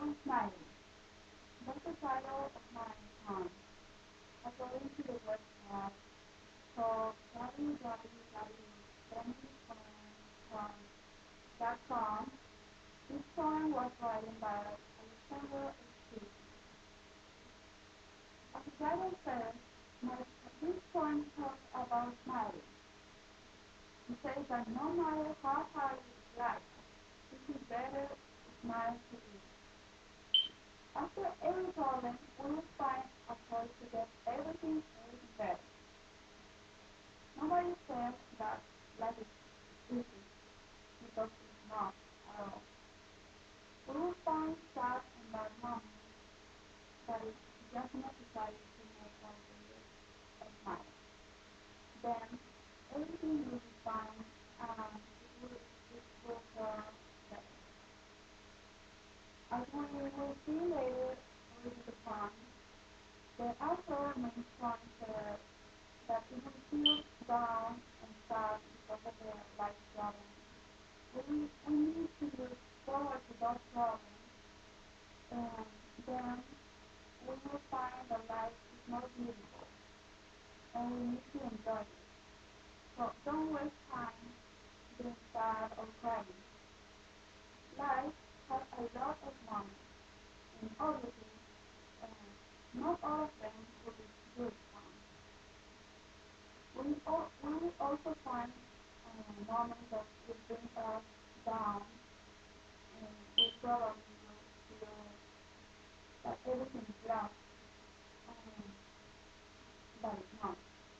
Smiling. That's the title of my poem. According to the website called www.bennypoem.com, this poem was written by Alexander H. As the title says, this poem talks about smiling. He says that no matter how hard it is life, it is better to smile to you. After every problem, we will find a choice to get everything better. Nobody says that life is easy, because it's not at all. We will find sad and bad moments, but it's just necessary to make our day a smile. Then everything will be fine and it will go better. As we will see later with the poem, the author makes one said that if we feel down and sad because of the life problems, we need to look forward to those problems, and then we will find that life is more beautiful, and we need to enjoy it. So don't waste time being sad or crying. Life has a lot of moments, and obviously, not all of them will be good ones. We will also find moments that will bring us down, and we probably will feel that everything is lost, um, but it's not.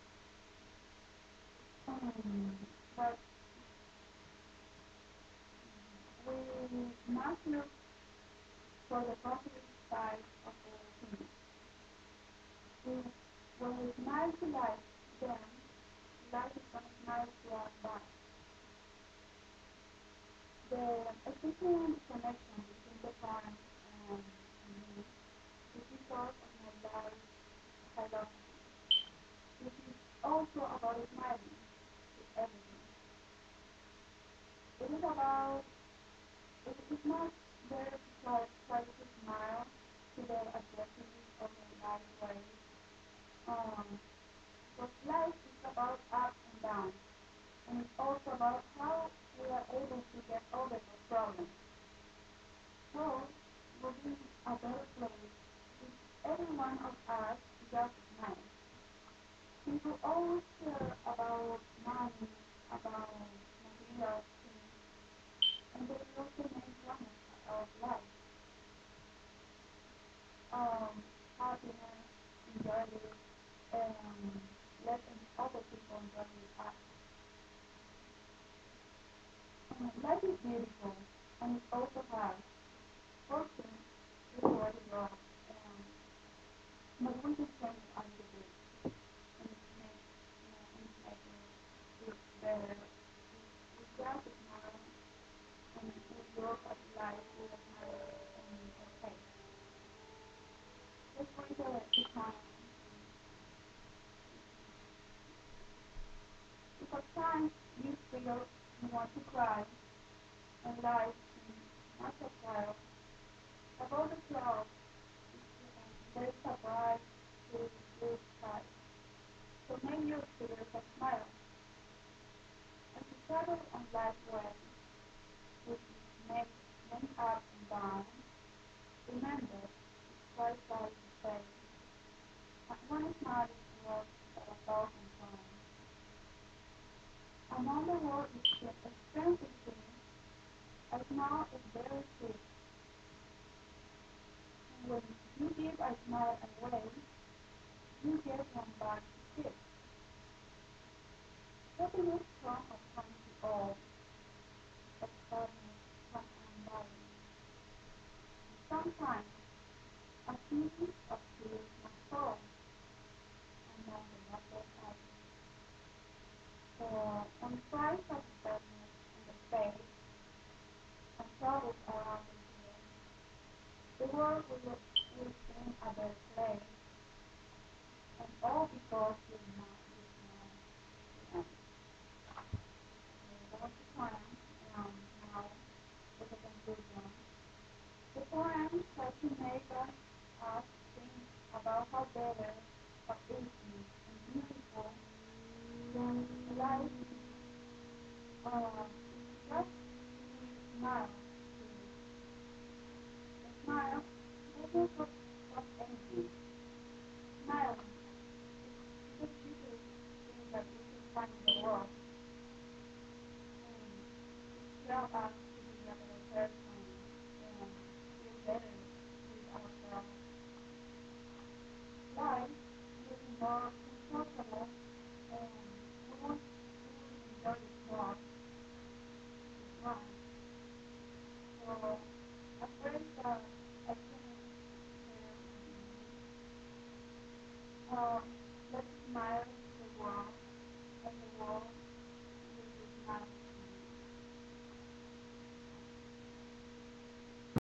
But we must look for the positive side of everything. When we smile to life, then life is going to smile to us back. The efficient connection between the poem and me is because of my life philosophy, which is also about smiling to everything. It is about, it is not there to try to smile to the adversity of the life ways. But life is about up and down, and it's also about how we are able to get over those problems. So, we'll be a better place if every one of us just smiles. People always care about money, about material things, and they look the main promise of life. Happiness, enjoy it, and letting other people enjoy it us. Life is beautiful, and it's also hard. Fortune is where to go, but we can change it a little bit, and make it better. We just smile, and we look at life with a smile on our face. Let's read the poem. If at times you feel you want to cry, and life seems not so well, above the clouds, there is a bright, clear blue sky. So make your tears a smile. As you travel on life's way, which is many up and down, remember, it's quite right to say, one smile is worth a thousand times. Among the world is expensive things, a smile is very cheap. And when you give a smile away, you get one back to keep. Happiness comes and comes to all, but sadness comes undying. Sometimes a piece of tears must fall, and then the necklace tightens. For when Christ has sadness in the face, and troubles around the ear, the world will seem a better place, and all because you smile to end. That was the poem, and now for the conclusion. The poem She made us think about how better, how easy and beautiful life is just if we smile to it. A smile doesn't cost anything. Smiling is the cheapest thing that we can find in the world. And it helps us to be a better person and feel better with ourselves. Life will be more comfortable and we will enjoy it more with smile. So a phrase that I can share with you, um, let's smile to the world and the world